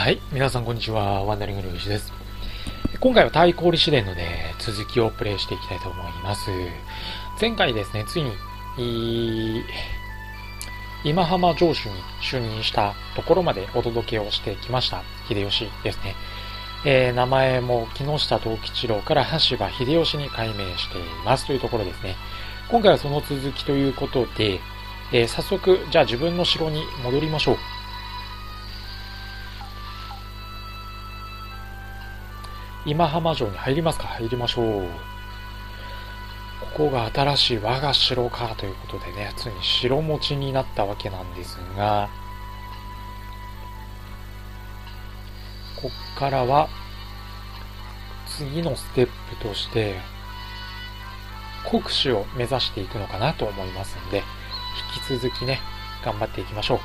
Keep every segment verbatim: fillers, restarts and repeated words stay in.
はい、皆さんこんにちは。ワンダリングルーシです。今回は対氷試練のね、続きをプレイしていきたいと思います。前回ですね、ついに、今浜城主に就任したところまでお届けをしてきました。秀吉ですね。えー、名前も木下藤吉郎から羽柴秀吉に改名していますというところですね。今回はその続きということで、えー、早速、じゃあ自分の城に戻りましょう。今浜城に入りますか。入りましょう。ここが新しい我が城かということでね、ついに城持ちになったわけなんですが、こっからは次のステップとして国主を目指していくのかなと思いますので、引き続きね、頑張っていきましょう。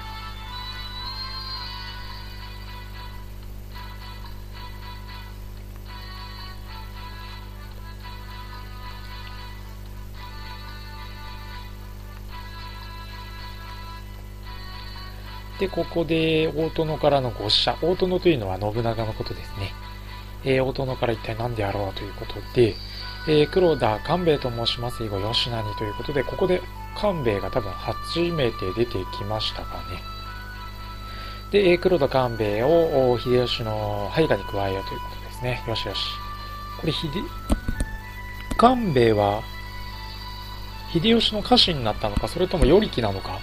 で、ここで大殿からのご使者、大殿というのは信長のことですね。えー、大殿から一体何であろうということで、えー、黒田官兵衛と申します以後吉成ということで、ここで官兵衛が多分初めて出てきましたかね。で、えー、黒田官兵衛を秀吉の配下に加えようということですね。よしよし。これ秀、官兵衛は秀吉の家臣になったのか、それとも与力なのか、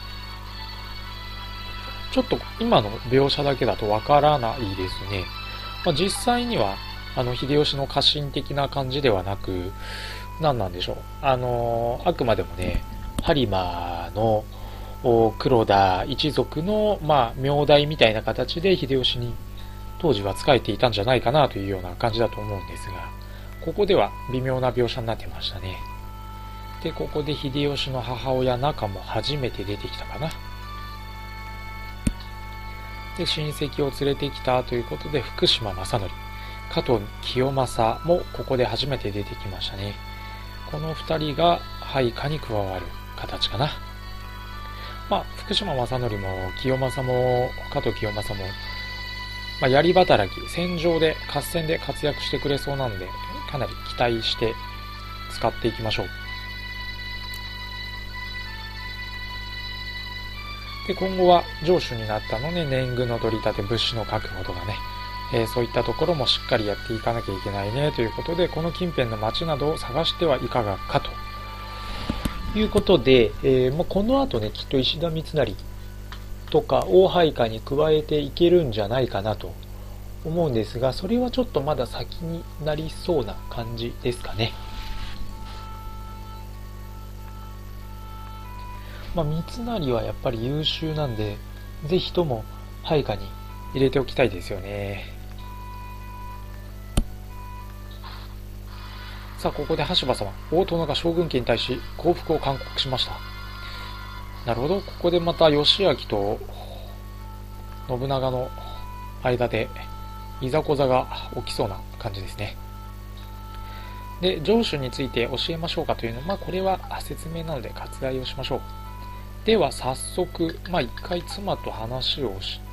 ちょっと今の描写だけだとわからないですね。まあ、実際にはあの秀吉の家臣的な感じではなく、何なんでしょう。あのあくまでもね、播磨の黒田一族のまあ名代みたいな形で秀吉に当時は仕えていたんじゃないかなというような感じだと思うんですが、ここでは微妙な描写になってましたね。で、ここで秀吉の母親中も初めて出てきたかな。で、親戚を連れてきたということで、福島正則、加藤清正もここで初めて出てきましたね。この二人が配下に加わる形かな。まあ、福島正則も清正も加藤清正も、まあ、槍働き、戦場で合戦で活躍してくれそうなので、かなり期待して使っていきましょう。で、今後は城主になったので、年貢の取り立て、物資の確保とかね、えー、そういったところもしっかりやっていかなきゃいけないねということで、この近辺の町などを探してはいかがかということで、えー、もうこの後ね、きっと石田三成とか大配下に加えていけるんじゃないかなと思うんですが、それはちょっとまだ先になりそうな感じですかね。まあ、三成はやっぱり優秀なんで、ぜひとも配下に入れておきたいですよね。さあ、ここで羽柴様、大殿が将軍家に対し降伏を勧告しました。なるほど、ここでまた義明と信長の間でいざこざが起きそうな感じですね。で、城主について教えましょうかというのは、まあ、これは説明なので割愛をしましょう。では早速、まあ、一回妻と話をして、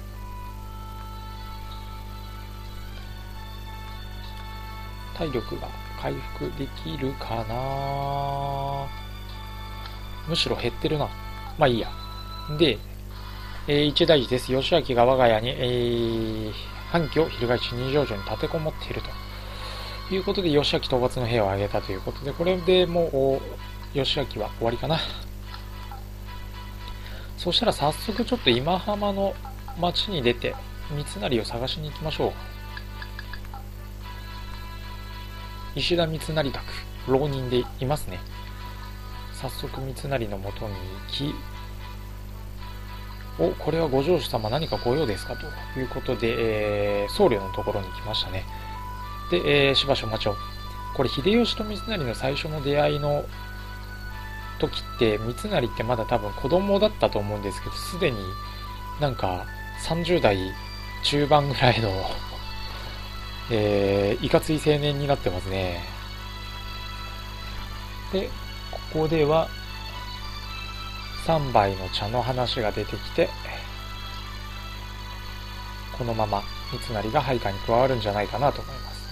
体力が回復できるかな。むしろ減ってるな。まあいいや。で、えー、一大事です。義明が我が家に、えー、反旗を翻し二条城に立てこもっているということで、義明討伐の兵を挙げたということで、これでもう義明は終わりかな。そしたら早速ちょっと今浜の町に出て三成を探しに行きましょう。石田三成宅、浪人でいますね。早速三成のもとに行き、お、これはご城主様何かご用ですかということで、えー、僧侶のところに来ましたね。で、えー、しばしお待ちを。これ秀吉と三成の最初の出会いの時って三成ってまだ多分子供だったと思うんですけど、すでになんかさんじゅう代中盤ぐらいのえー、いかつい青年になってますね。で、ここではさんばいの茶の話が出てきて、 このまま三成が配下に加わるんじゃないかなと思います。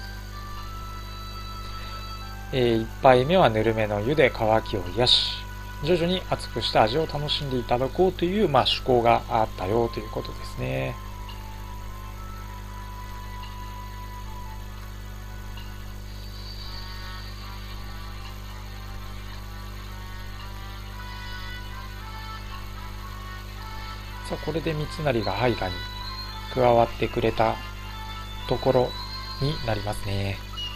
えー、いっぱいめはぬるめの湯で渇きを癒し、徐々に熱くした味を楽しんでいただこうという、まあ、趣向があったよということですね。さあ、これで三成が配下に加わってくれたところになりますね。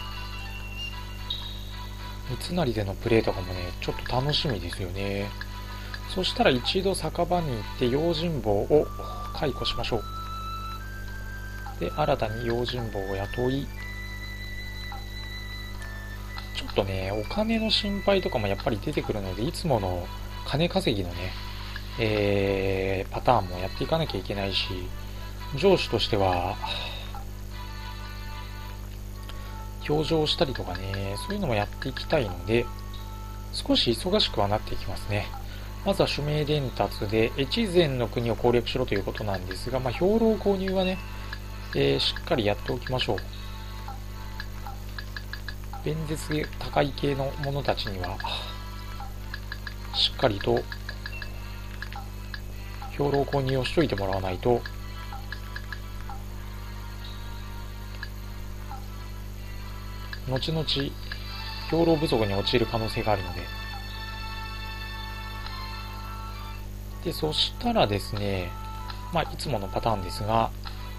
三成でのプレーとかもね、ちょっと楽しみですよね。そしたら一度酒場に行って用心棒を解雇しましょう。で、新たに用心棒を雇い、ちょっとね、お金の心配とかもやっぱり出てくるので、いつもの金稼ぎのね、えー、パターンもやっていかなきゃいけないし、上司としては、表情したりとかね、そういうのもやっていきたいので、少し忙しくはなっていきますね。まずは署名伝達で、越前の国を攻略しろということなんですが、まあ、兵糧購入はね、えー、しっかりやっておきましょう。弁舌高い系の者たちには、しっかりと、兵糧購入をしといてもらわないと、後々兵糧不足に陥る可能性があるので。で、そしたらですね、まあ、いつものパターンですが、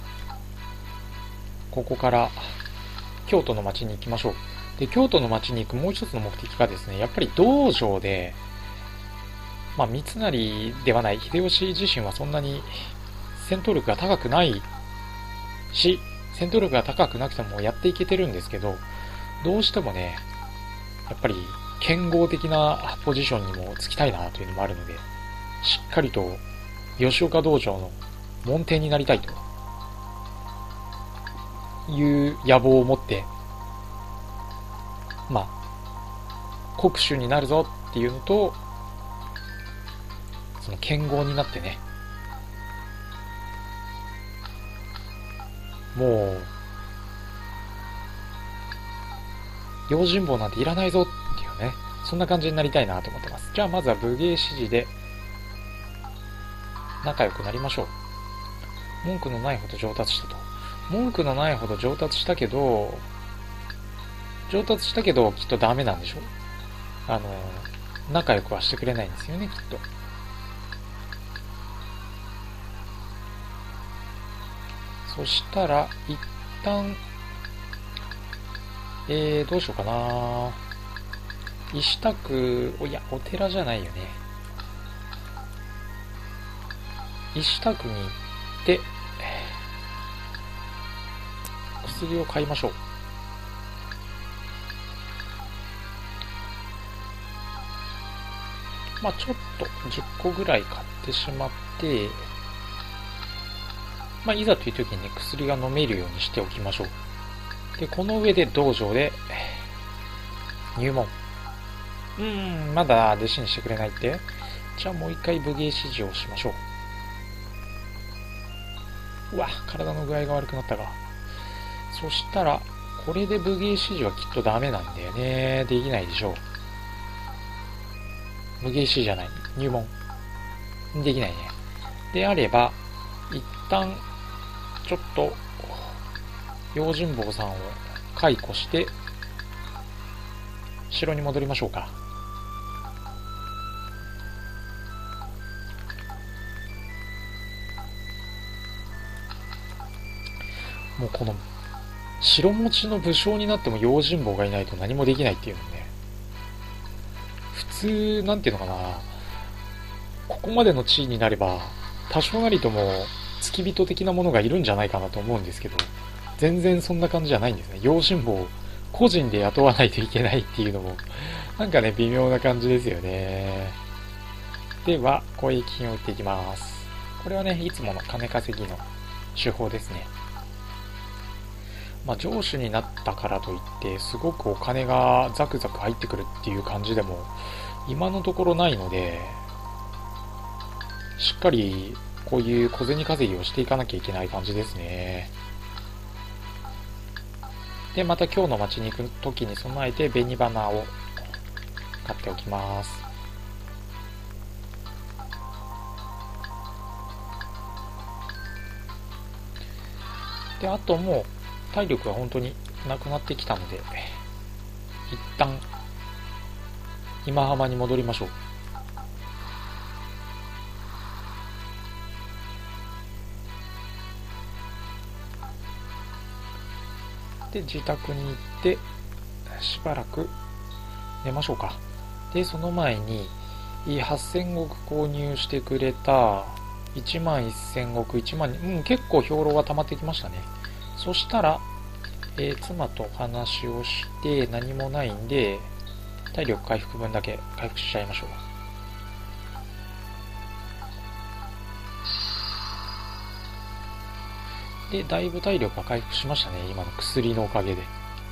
ここから京都の町に行きましょう。で、京都の町に行くもう一つの目的がですね、やっぱり道場で、まあ、三成ではない秀吉自身はそんなに戦闘力が高くないし、戦闘力が高くなくてもやっていけてるんですけど、どうしてもね、やっぱり剣豪的なポジションにもつきたいなというのもあるので、しっかりと吉岡道場の門弟になりたいという野望を持って、まあ、国主になるぞっていうのと、その剣豪になってね、もう、用心棒なんていらないぞっていうね、そんな感じになりたいなと思ってます。じゃあまずは武芸指示で仲良くなりましょう。文句のないほど上達したと。文句のないほど上達したけど、上達したけどきっとダメなんでしょう。あの、仲良くはしてくれないんですよね、きっと。そしたら、一旦、えー、どうしようかな。石田区、おいや、お寺じゃないよね。石田区に行って、薬を買いましょう。まあちょっとじゅっこぐらい買ってしまって、まあいざという時にね、薬が飲めるようにしておきましょう。で、この上で道場で入門。うーん、まだ弟子にしてくれないって。じゃあもう一回武芸指示をしましょう。うわ、体の具合が悪くなったが。そしたら、これで武芸指示はきっとダメなんだよね。できないでしょう。武芸指示じゃない。入門。できないね。であれば、一旦、ちょっと、用心棒さんを解雇して、城に戻りましょうか。もうこの、城持ちの武将になっても用心棒がいないと何もできないっていうのね。普通、なんていうのかな。ここまでの地位になれば、多少なりとも付き人的なものがいるんじゃないかなと思うんですけど、全然そんな感じじゃないんですね。用心棒を個人で雇わないといけないっていうのも、なんかね、微妙な感じですよね。では、交易品を売っていきます。これはね、いつもの金稼ぎの手法ですね。まあ、上手になったからといって、すごくお金がザクザク入ってくるっていう感じでも、今のところないので、しっかりこういう小銭稼ぎをしていかなきゃいけない感じですね。で、また今日の町に行く時に備えて紅花を買っておきます。で、あともう体力が本当になくなってきたので、一旦今浜に戻りましょう。で、自宅に行ってしばらく寝ましょうか。で、その前にはっせんごく購入してくれたいちまんせんごく、いちまん、うん、結構兵糧が溜まってきましたね。そしたら、えー、妻と話をして何もないんで、体力回復分だけ回復しちゃいましょう。で、だいぶ体力が回復しましたね、今の薬のおかげで。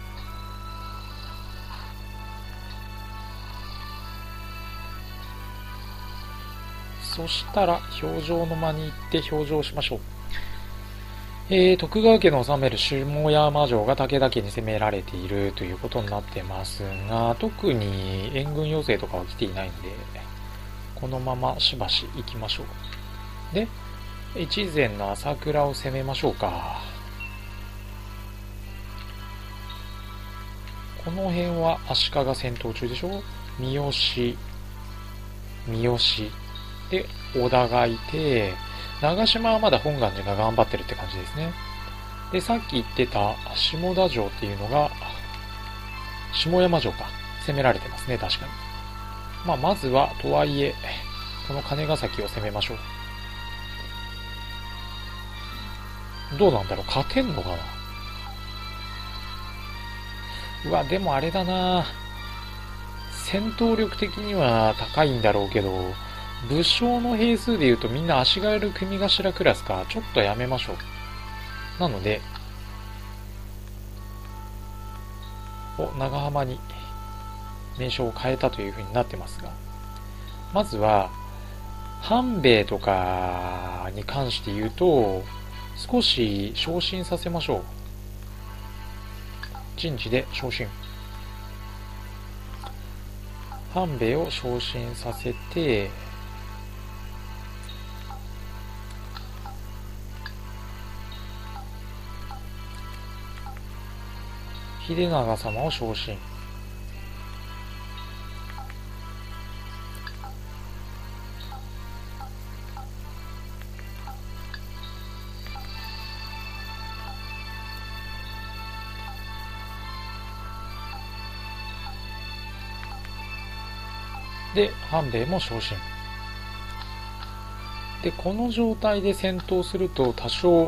そしたら表情の間に行って表情しましょう。えー、徳川家の治める下山城が武田家に攻められているということになってますが、特に援軍要請とかは来ていないので、このまましばし行きましょう。で、越前の朝倉を攻めましょうか。この辺は足利戦闘中でしょ。三好、三好。で、織田がいて、長島はまだ本願寺が頑張ってるって感じですね。で、さっき言ってた下田城っていうのが、下山城か。攻められてますね、確かに。まあ、まずは、とはいえ、この金ヶ崎を攻めましょう。どうなんだろう、勝てんのかな。うわ、でもあれだな。戦闘力的には高いんだろうけど、武将の兵数で言うとみんな足軽組頭クラスか、ちょっとやめましょう。なので、お、長浜に名称を変えたという風になってますが、まずは、半兵衛とかに関して言うと、少し昇進させましょう。人事で昇進。半兵衛を昇進させて、秀長様を昇進。で、半兵衛も昇進。で、この状態で戦闘すると多少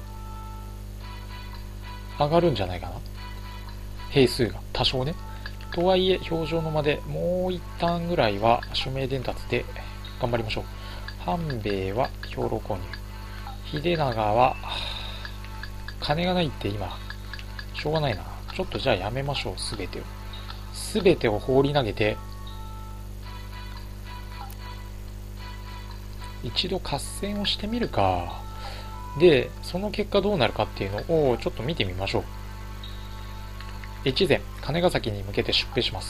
上がるんじゃないかな。兵数が多少ね。とはいえ、表情の間でもう一旦ぐらいは署名伝達で頑張りましょう。半兵衛は兵糧購入。秀長は金がないって今しょうがないな。ちょっとじゃあやめましょう。すべてをすべてを放り投げて一度合戦をしてみるか。で、その結果どうなるかっていうのをちょっと見てみましょう。越前、金ヶ崎に向けて出兵します。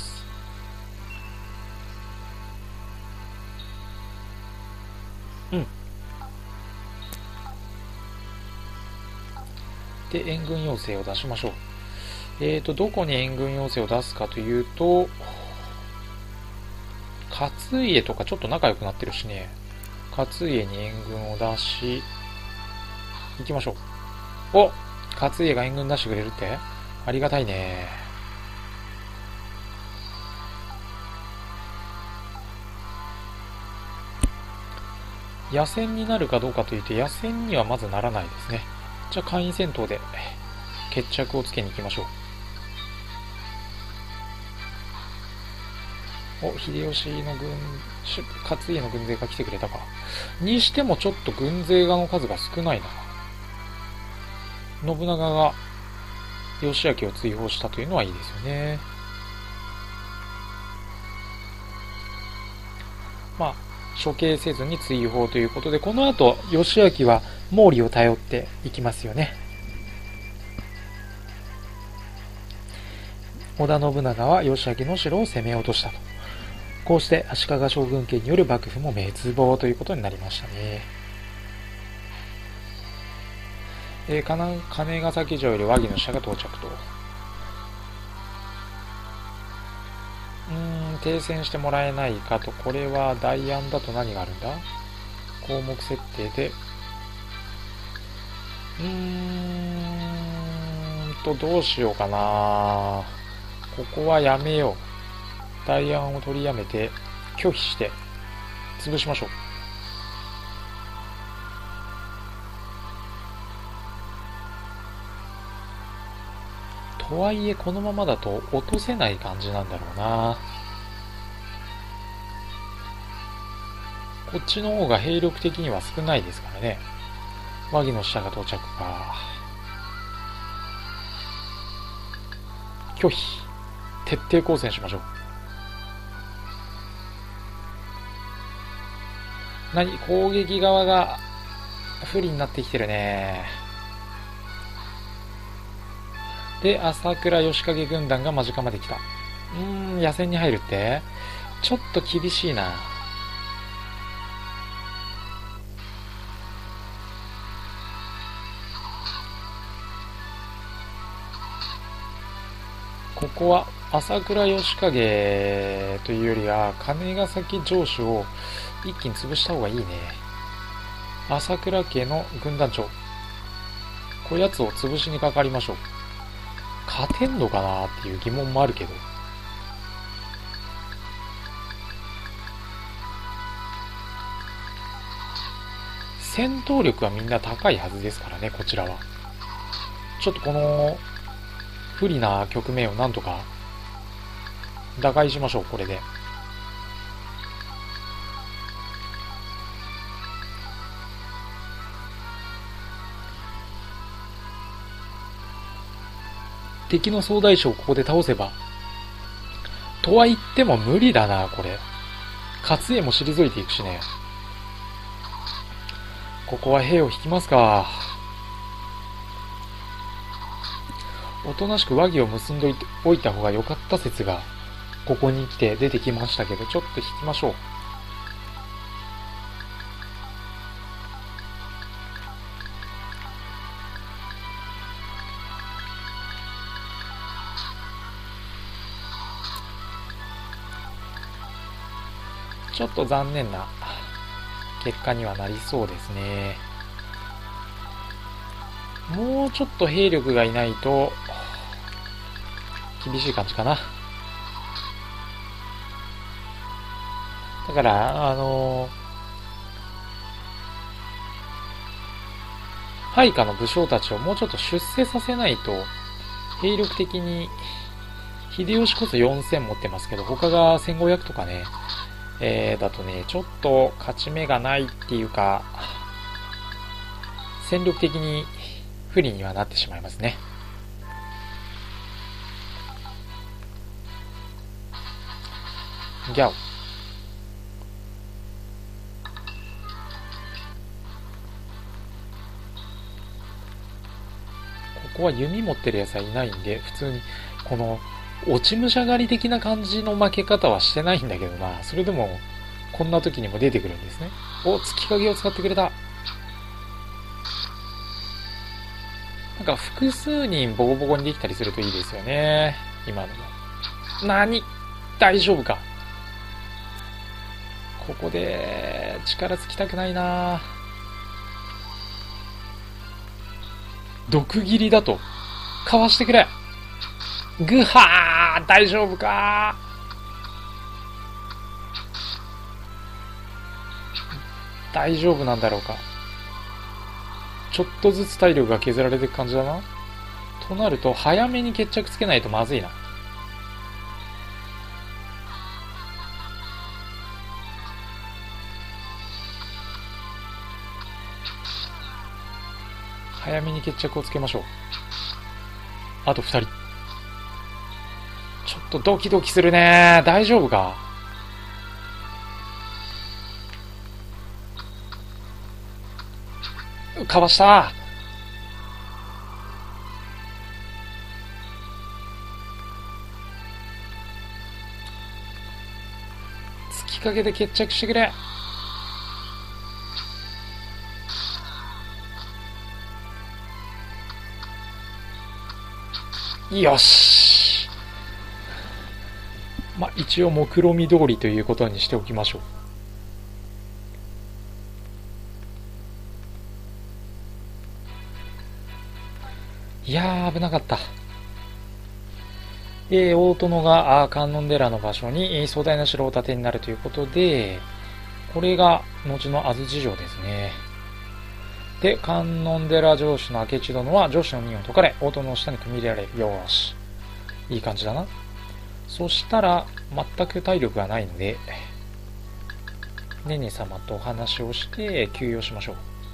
うん。で、援軍要請を出しましょう。えーと、どこに援軍要請を出すかというと、勝家とかちょっと仲良くなってるしね。勝家に援軍を出し、行きましょう。お、勝家が援軍出してくれるってありがたいね。野戦になるかどうかというと、野戦にはまずならないですね。じゃあ、会員戦闘で決着をつけに行きましょう。お、秀吉の軍、勝家の軍勢が来てくれたか。にしてもちょっと軍勢の数が少ないな。信長が義明を追放したというのはいいですよね。まあ、 処刑せずに追放ということで、この後義昭は毛利を頼っていきますよね。織田信長は義昭の城を攻め落としたと。こうして足利将軍家による幕府も滅亡ということになりましたね。えー、金ヶ崎城より和議の使者が到着と。うーん、停戦してもらえないかと。これは代案だと何があるんだ。項目設定でうーんとどうしようかな。ここはやめよう。代案を取りやめて拒否して潰しましょう。とはいえこのままだと落とせない感じなんだろうな。こっちの方が兵力的には少ないですからね。和議の使者が到着か。拒否。徹底抗戦しましょう。何、攻撃側が不利になってきてるね。で、朝倉義景軍団が間近まで来た。うーん、野戦に入るってちょっと厳しいな。ここは朝倉義景というよりは金ヶ崎城主を一気に潰した方がいいね。朝倉家の軍団長、こやつを潰しにかかりましょう。勝てんのかなっていう疑問もあるけど、戦闘力はみんな高いはずですからね。こちらはちょっとこの不利な局面をなんとか打開しましょう。これで敵の総大将をここで倒せば、とは言っても無理だな。これ勝家も退いていくしね。ここは兵を引きますか。おとなしく和議を結んでおいた方が良かった説がここに来て出てきましたけど、ちょっと引きましょう。ちょっと残念な結果にはなりそうですね。もうちょっと兵力がいないと厳しい感じかな。だからあの配下の武将たちをもうちょっと出世させないと、兵力的に秀吉こそよんせん持ってますけど、他がせんごひゃくとかね、えー、だとね、ちょっと勝ち目がないっていうか、戦力的に不利にはなってしまいますね。ギャオ。ここは弓持ってるやつはいないんで、普通にこの落ち武者狩り的な感じの負け方はしてないんだけどな。それでもこんな時にも出てくるんですね。お、月影を使ってくれた。なんか複数人ボコボコにできたりするといいですよね。今のも。何？大丈夫か？ここで力尽きたくないな。毒斬りだとかわしてくれ。ぐはー、大丈夫か？大丈夫なんだろうか。ちょっとずつ体力が削られていく感じだな。となると早めに決着つけないとまずいな。早めに決着をつけましょう。あとふたり。ちょっとドキドキするね。大丈夫か？ かわした。突きかけて決着してくれ。よし。まあ一応目論見通りということにしておきましょう。いやー、危なかった。えー、大殿があ観音寺の場所に壮大な城を建てになるということで、これが後の安土城ですね。で、観音寺城主の明智殿は城主の任を解かれ、大殿の下に組み入れられる。よーし。いい感じだな。そしたら、全く体力がないので、ねね様とお話をして休養しましょう。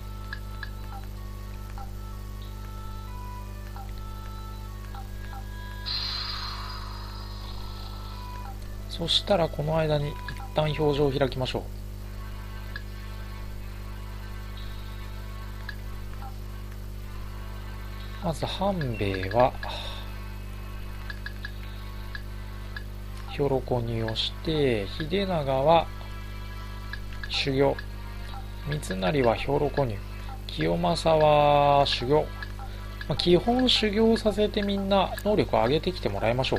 そしたらこの間に一旦表情を開きましょう。まず半兵衛は兵糧購入をして、秀長は修行、三成は兵糧購入、清正は修行、まあ、基本修行させてみんな能力を上げてきてもらいましょう。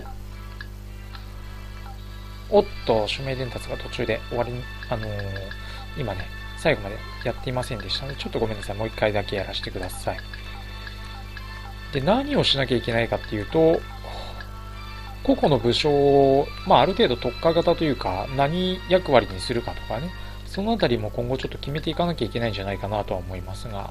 おっと、指名伝達が途中で終わりに、あのー、今ね、最後までやっていませんでしたので、ちょっとごめんなさい。もう一回だけやらせてください。で、何をしなきゃいけないかっていうと、個々の武将を、まあ、ある程度特化型というか、何役割にするかとかね、そのあたりも今後ちょっと決めていかなきゃいけないんじゃないかなとは思いますが、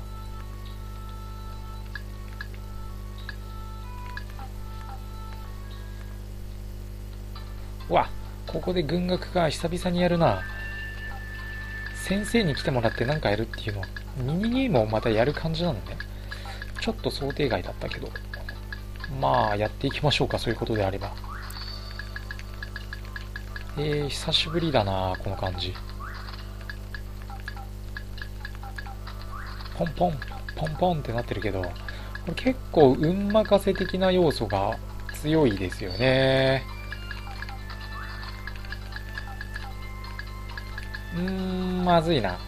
うわ、ここで軍学が久々にやるな。先生に来てもらって何かやるっていうのは、ミニゲームをまたやる感じなのね。ちょっと想定外だったけど、まあやっていきましょうか、そういうことであれば。えー、久しぶりだなこの感じ。ポンポンポンポンってなってるけど、これ結構運任せ的な要素が強いですよね。うーん、まずいな。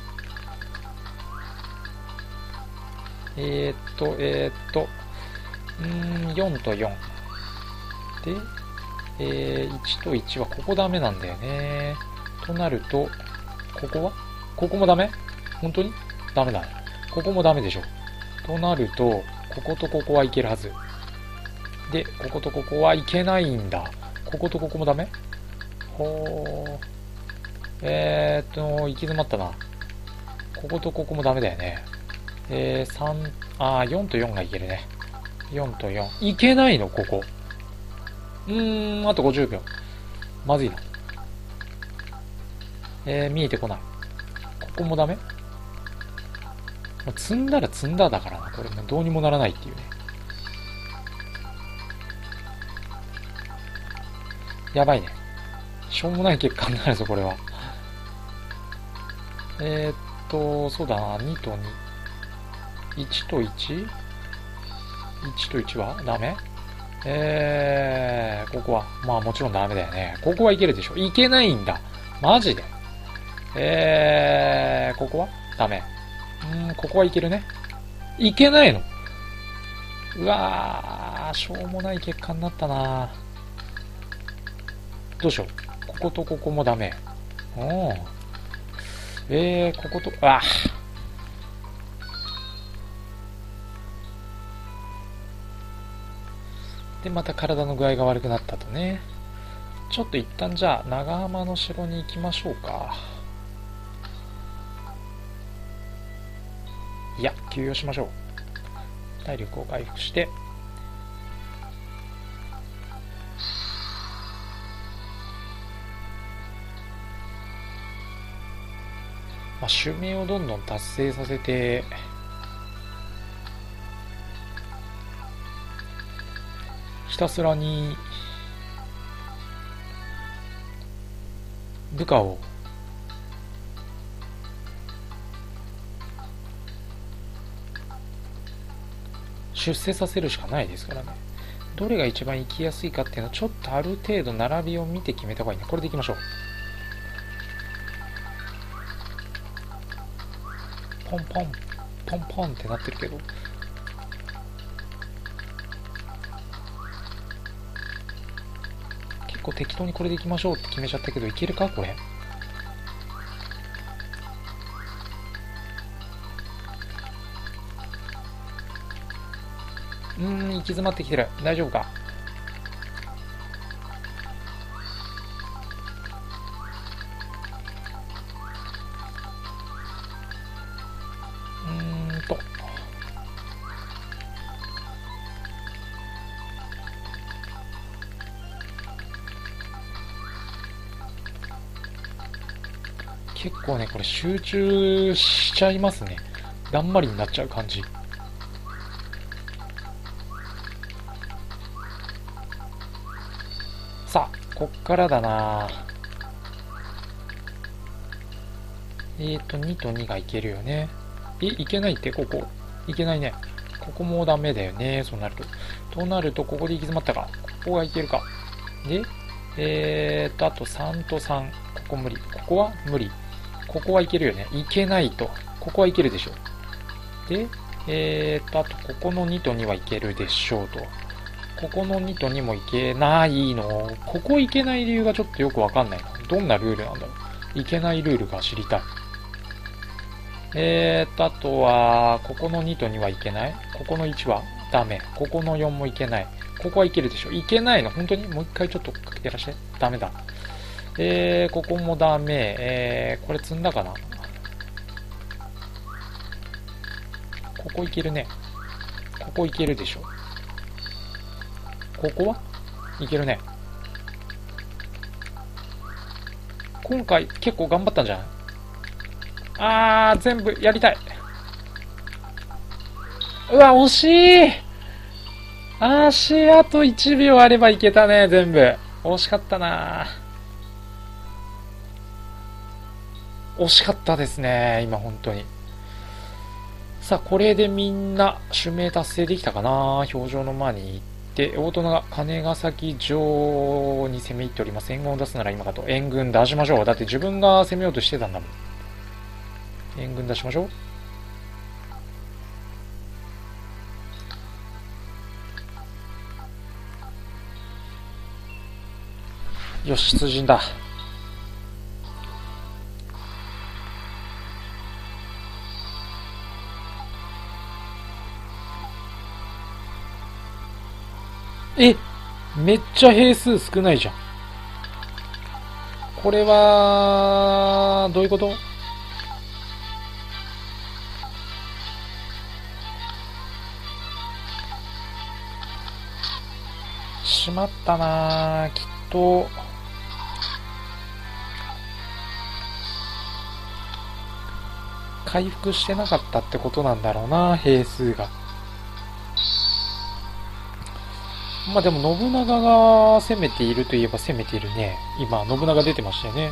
えー、っと、えー、っと、うーん、よんとよん。で、えー、いちといちはここダメなんだよね。となると、ここはここもダメ？本当にダメだね。ここもダメでしょ。となると、こことここはいけるはず。で、こことここはいけないんだ。こことここもダメ？ほー。えーっと、行き詰まったな。こことここもダメだよね。えー、さん、あー、よんとよんがいけるね。よんとよん。いけないのここ。うーん、あとごじゅうびょう。まずいな。えー、見えてこない。ここもダメ？積んだら積んだだからな。これもどうにもならないっていうね。やばいね。しょうもない結果になるぞ、これは。えー、っと、そうだな。にとに。いちと いち？ いちといちはダメ？えー、ここは、まあもちろんダメだよね。ここはいけるでしょ。いけないんだ。マジで。えー、ここはダメ。うーん、ここはいけるね。いけないの？うわー、しょうもない結果になったな。どうしよう。こことここもダメ。うん。えー、ここと、あで、また体の具合が悪くなったとね。ちょっと一旦じゃあ、長浜の城に行きましょうか。いや、休養しましょう。体力を回復して。まあ、襲名をどんどん達成させて、ひたすらに部下を出世させるしかないですからね。どれが一番行きやすいかっていうのはちょっとある程度並びを見て決めた方がいいね。これでいきましょう。ポンポンポンポンってなってるけど、結構適当にこれでいきましょうって決めちゃったけど、いけるかこれ。うーん、行き詰まってきてる。大丈夫か。うーんと結構ね、これ集中しちゃいますね。だんまりになっちゃう感じ。さあ、こっからだな。えーと、にとにがいけるよね。え、いけないって、ここ。いけないね。ここもダメだよね。そうなると。となると、ここで行き詰まったか。ここがいけるか。で、えーと、あとさんとさん。ここ無理。ここは無理。ここはいけるよね。いけないと。ここはいけるでしょう。で、えーと、あと、ここのにとにはいけるでしょうと。ここのにとにもいけないの。ここいけない理由がちょっとよくわかんないな。どんなルールなんだろう。いけないルールが知りたい。えーと、あとは、ここのにとにはいけない。ここのいちはダメ。ここのよんもいけない。ここはいけるでしょ。いけないの。本当にもう一回ちょっとやらして。ダメだ。えー、ここもダメ。えー、これ積んだかな。ここいけるね。ここいけるでしょ。ここはいけるね。今回結構頑張ったんじゃない？あー、全部やりたい。うわ、惜しい。あし、あといちびょうあればいけたね、全部。惜しかったな。惜しかったですね、今本当に。さあ、これでみんな指名達成できたかな。表情の間に行って、大人が金ヶ崎城に攻め入っております。援軍を出すなら今かと。援軍出しましょう。だって自分が攻めようとしてたんだもん。援軍出しましょう。よし、出陣だ。え、めっちゃ兵数少ないじゃん。これは、どういうこと？しまったなぁ。きっと、回復してなかったってことなんだろうな、兵数が。まあでも信長が攻めているといえば攻めているね。今、信長出てましたよね。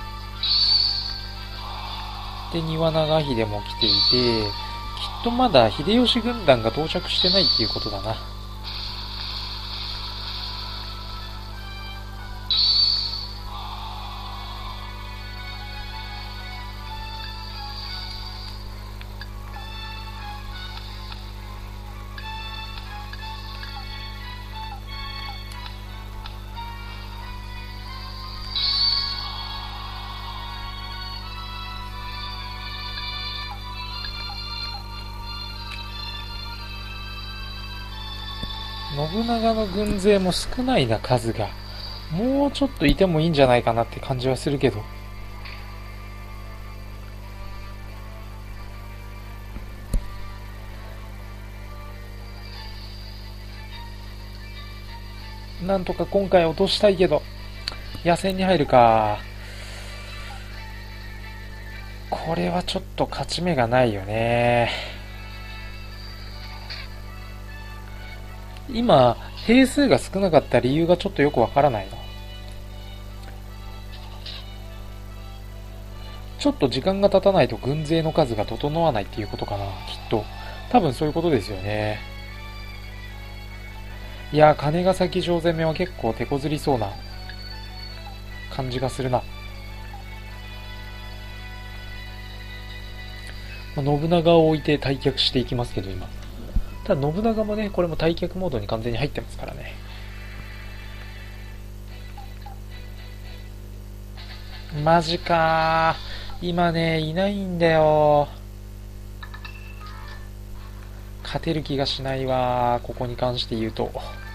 で、丹羽長秀も来ていて、きっとまだ秀吉軍団が到着してないっていうことだな。信長の軍勢も少ないな、数が。もうちょっといてもいいんじゃないかなって感じはするけど。なんとか今回落としたいけど、野戦に入るか。これはちょっと勝ち目がないよね。今、兵数が少なかった理由がちょっとよくわからないな。ちょっと時間が経たないと軍勢の数が整わないっていうことかな、きっと。多分そういうことですよね。 いやー、金ヶ崎城攻めは結構手こずりそうな感じがするな。まあ、信長を置いて退却していきますけど、今。ただ信長もね、これも退却モードに完全に入ってますからね。マジかー。今ね、いないんだよ。勝てる気がしないわー、ここに関して言うと。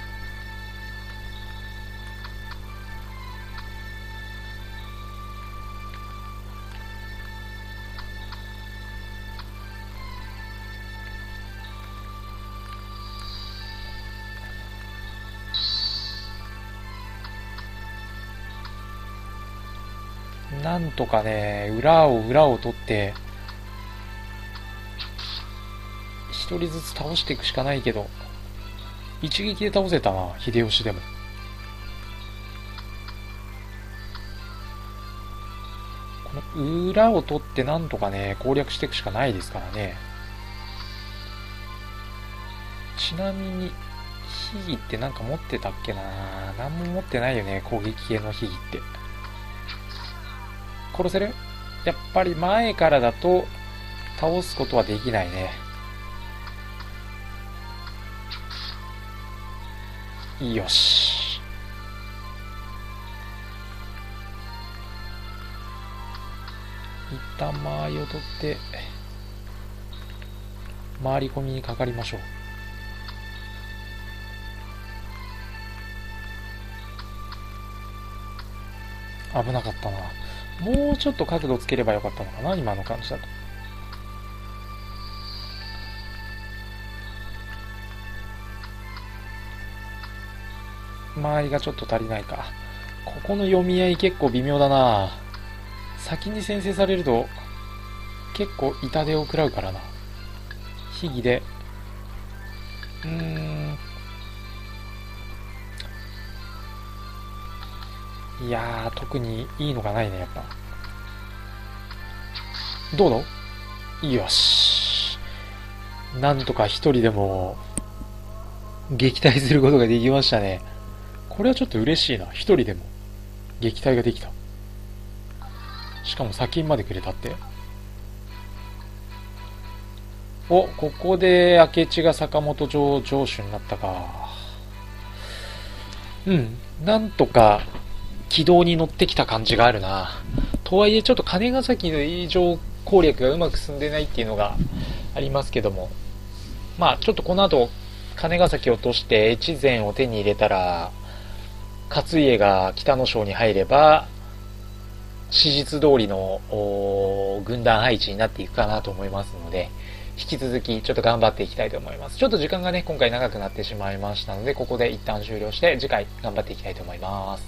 なんとかね、裏を裏を取って、一人ずつ倒していくしかないけど、一撃で倒せたな、秀吉でも。この裏を取ってなんとかね、攻略していくしかないですからね。ちなみに、秘技ってなんか持ってたっけな。なんも持ってないよね、攻撃系の秘技って。殺せる？やっぱり前からだと倒すことはできないね。よし。一旦間合いを取って回り込みにかかりましょう。危なかったな。もうちょっと角度つければよかったのかな、今の感じだと。間合いがちょっと足りないか。ここの読み合い結構微妙だな。先に先制されると結構痛手を食らうからな。秘技でうーんいやー、特にいいのがないね、やっぱ。どうだ？よし。なんとか一人でも撃退することができましたね。これはちょっと嬉しいな。一人でも撃退ができた。しかも先までくれたって。お、ここで明智が坂本城城主になったか。うん、なんとか軌道に乗ってきた感じがあるな。とはいえちょっと金ヶ崎の以上攻略がうまく進んでないっていうのがありますけども、まあちょっとこの後金ヶ崎を落として越前を手に入れたら、勝家が北の省に入れば史実通りの軍団配置になっていくかなと思いますので、引き続きちょっと頑張っていきたいと思います。ちょっと時間がね今回長くなってしまいましたので、ここで一旦終了して次回頑張っていきたいと思います。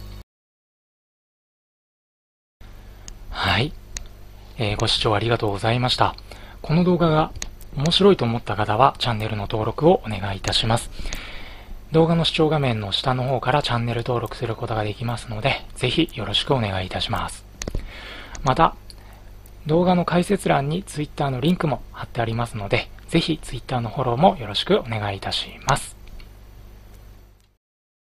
はい、えー、ご視聴ありがとうございました。この動画が面白いと思った方はチャンネルの登録をお願いいたします。動画の視聴画面の下の方からチャンネル登録することができますので、ぜひよろしくお願いいたします。また動画の解説欄に ツイッター のリンクも貼ってありますので、ぜひ ツイッター のフォローもよろしくお願いいたします。